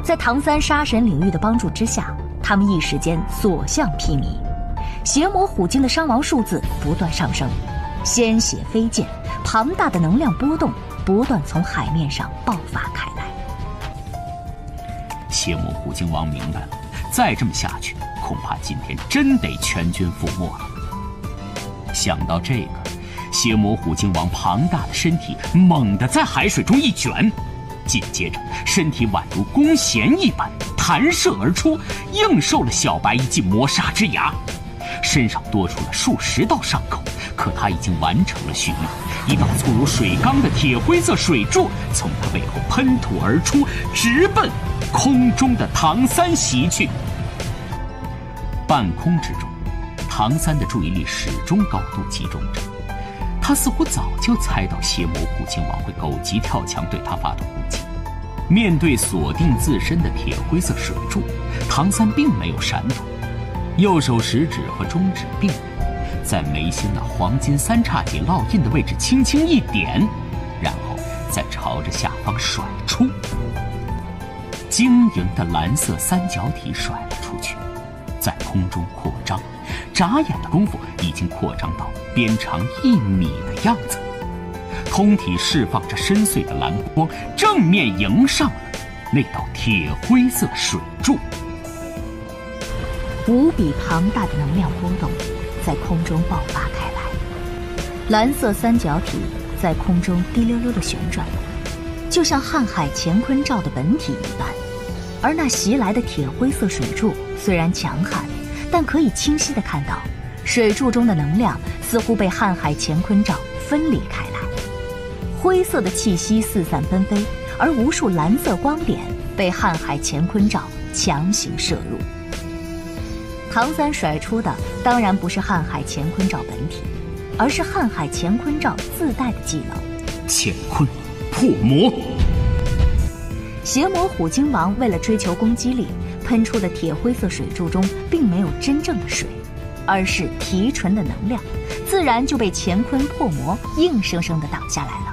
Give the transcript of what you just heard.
在唐三杀神领域的帮助之下，他们一时间所向披靡。邪魔虎鲸的伤亡数字不断上升，鲜血飞溅，庞大的能量波动不断从海面上爆发开来。 邪魔虎鲸王明白了，再这么下去，恐怕今天真得全军覆没了。想到这个，邪魔虎鲸王庞大的身体猛地在海水中一卷，紧接着身体宛如弓弦一般弹射而出，应受了小白一记魔杀之牙。身上多出了数十道伤口，可他已经完成了蓄力。一道粗如水缸的铁灰色水柱从他背后喷吐而出，直奔空中的唐三袭去。半空之中，唐三的注意力始终高度集中着。他似乎早就猜到邪魔虎鲸王会狗急跳墙对他发动攻击。面对锁定自身的铁灰色水柱，唐三并没有闪躲，右手食指和中指并拢，在眉心那黄金三叉戟烙印的位置轻轻一点，然后再朝着下方甩出。晶莹的蓝色三角体甩了出去，在空中扩张，眨眼的功夫已经扩张到边长1米的样子。通体释放着深邃的蓝光，正面迎上了那道铁灰色水柱。 无比庞大的能量波动在空中爆发开来，蓝色三角体在空中滴溜溜地旋转，就像瀚海乾坤罩的本体一般。而那袭来的铁灰色水柱虽然强悍，但可以清晰地看到，水柱中的能量似乎被瀚海乾坤罩分裂开来，灰色的气息四散纷飞，而无数蓝色光点被瀚海乾坤罩强行射入。唐三甩出的当然不是瀚海乾坤罩本体，而是瀚海乾坤罩自带的技能乾坤破魔。 邪魔虎鲸王为了追求攻击力，喷出的铁灰色水柱中并没有真正的水，而是提纯的能量，自然就被乾坤破魔硬生生地挡下来了。